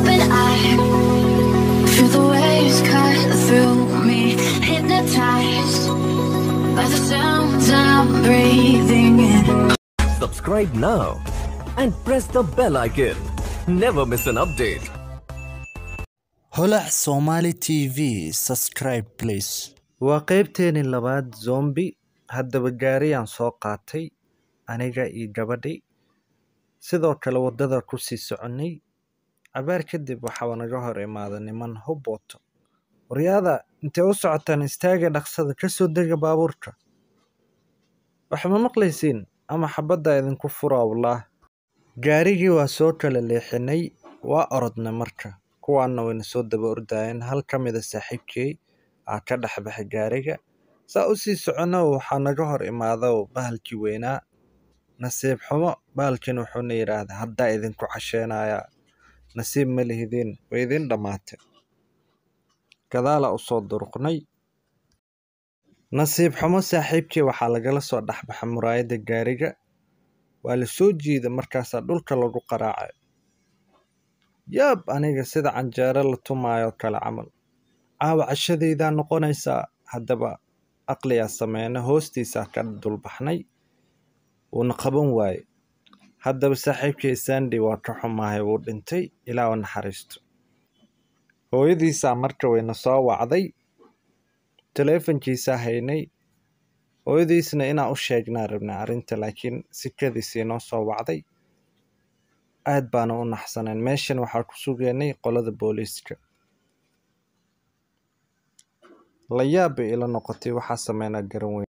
open eye, feel the waves cut through me, hypnotized by the sounds I'm breathing in. Subscribe now and press the bell icon. Never miss an update. holac Somali TV subscribe please. waa qaybteeni labaad zombie. haddaba gaariyaan soo qaatay aniga iyo gabadhi, sidoo kale wadada ku sii soconay. cabaar kadib waxaa naga hor imaada niman hub wato. waryaada intee u socotaan? istaaga dhaqsada, ka soo dega baabuurka. wax ma maqlaysiin ama xabadda idinku furaa wallah. gaarigii waa soo kala leexinay, waa orodna marka. kuwaanna wayna soo daba ordayeen. hal ka mida saaxiibkay aa ka dhex baxay gaariga. saa u sii socono waxaa naga hor imaada bahalkii weynaa. nasiib xumo bahalkin wuxuuna yidhaahdaa haddaa idinku casheenayaa, nasiib ma lihidiin, way idin dhammaatay. gadaala u soo durqnay. nasiib xumo saaxiibkii waxaa lagala soo dhexbaxa muraayadda gaariga. waa la soo jiida, markaasaa dhulka lagu qaraacay. yaab, aniga sida canjeero la tumaayo kale camal. caawa cashadaydaa noqonaysaa. haddaba aqliyaa sameena, hoostiisaa ka dulbaxnay. wuuna qaban waaye. haddaba saaxiibkii sandi waa ka xumaahay, wuu dhintay. ilaa u naxariisto. hooyadiisaa marka wayna soo wacday. taleefankiisaa haynay. hooyadiisna inaan u sheegnaa rabnaa arrinta, laakiin sikadiisii noo soo wacday. aad baana u naxsaneen. meeshan waxaa ku sugeynay qolada booliiska. la yaab bay ila noqotay, waxaa sameynaa garan weyn.